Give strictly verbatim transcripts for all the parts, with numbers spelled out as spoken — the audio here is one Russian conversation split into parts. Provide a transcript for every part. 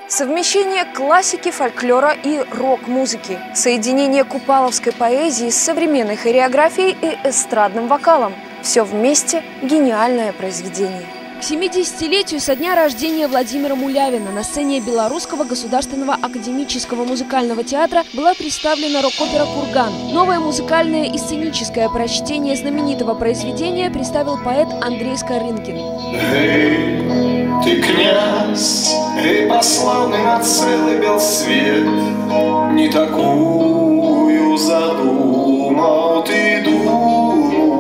Совмещение классики, фольклора и рок-музыки. Соединение купаловской поэзии с современной хореографией и эстрадным вокалом. Все вместе – гениальное произведение. К семидесятилетию со дня рождения Владимира Мулявина на сцене Белорусского государственного академического музыкального театра была представлена рок-опера «Курган». Новое музыкальное и сценическое прочтение знаменитого произведения представил поэт Андрей Скорынкин. Эй, ты князь, эй, прославный на целый бел свет, не такую задумал ты думу.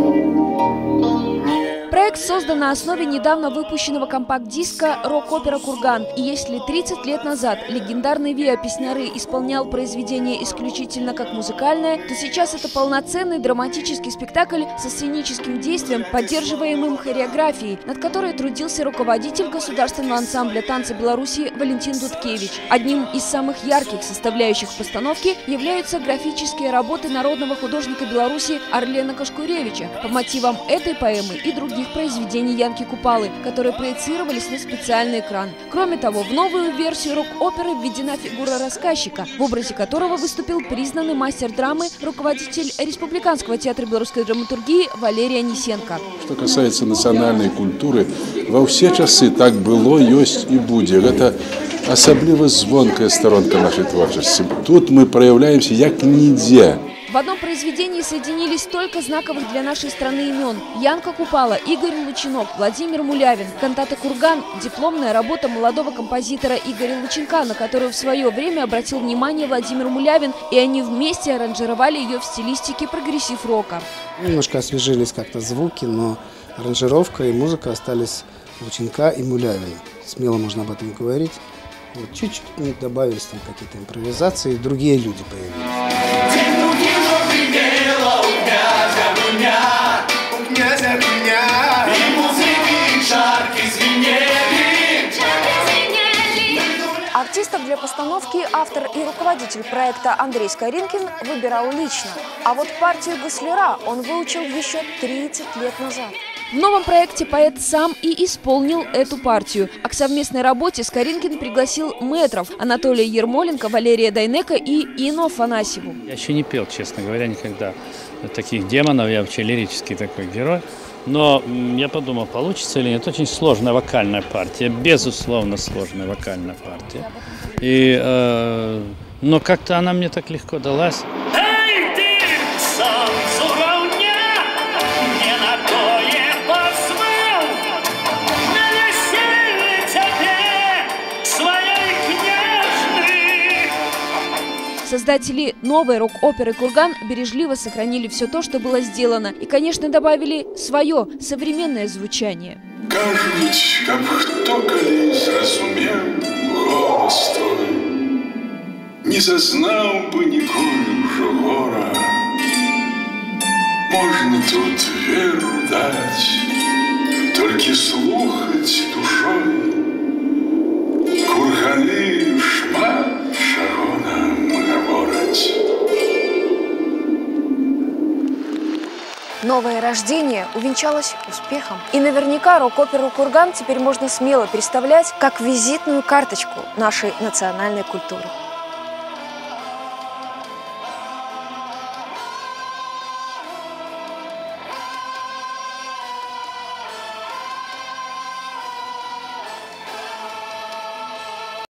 Проект создан на основе недавно выпущенного компакт-диска «Рок-опера «Курган». И если тридцать лет назад легендарный Виа Песняры исполнял произведение исключительно как музыкальное, то сейчас это полноценный драматический спектакль со сценическим действием, поддерживаемым хореографией, над которой трудился руководитель государственного ансамбля танца Беларуси Валентин Дудкевич. Одним из самых ярких составляющих постановки являются графические работы народного художника Беларуси Арлена Кашкуревича по мотивам этой поэмы и других произведений Янки Купалы, которые проецировались на специальный экран. Кроме того, в новую версию рок-оперы введена фигура рассказчика, в образе которого выступил признанный мастер драмы, руководитель Республиканского театра белорусской драматургии Валерий Анисенко. Что касается национальной культуры, во все часы так было, есть и будет. Это особливо звонкая сторонка нашей творчества. Тут мы проявляемся як нигде. В одном произведении соединились столько знаковых для нашей страны имен. Янка Купала, Игорь Лучинок, Владимир Мулявин. Кантата «Курган» – дипломная работа молодого композитора Игоря Лучинка, на которую в свое время обратил внимание Владимир Мулявин, и они вместе аранжировали ее в стилистике прогрессив-рока. Немножко освежились как-то звуки, но аранжировка и музыка остались Лучинка и Мулявина. Смело можно об этом говорить. Вот чуть-чуть у них добавились там какие-то импровизации, и другие люди появились. Артистов для постановки автор и руководитель проекта Андрей Скорынкин выбирал лично. А вот партию гусляра он выучил еще тридцать лет назад. В новом проекте поэт сам и исполнил эту партию. А к совместной работе Скорынкин пригласил мэтров Анатолия Ермоленко, Валерия Дайнека и Инну Афанасьеву. Я еще не пел, честно говоря, никогда таких демонов. Я вообще лирический такой герой. Но я подумал, получится или нет. Очень сложная вокальная партия, безусловно сложная вокальная партия. И, э, но как-то она мне так легко далась. Создатели новой рок-оперы «Курган» бережливо сохранили все то, что было сделано, и, конечно, добавили свое современное звучание. Кажуть, как кто колись разумел голос твой, не зазнал бы николи уже гора. Можно тут веру дать, только слухать душой. Курганы шмат чаго нам говорить. Новое рождение увенчалось успехом. И наверняка рок-оперу «Курган» теперь можно смело представлять как визитную карточку нашей национальной культуры.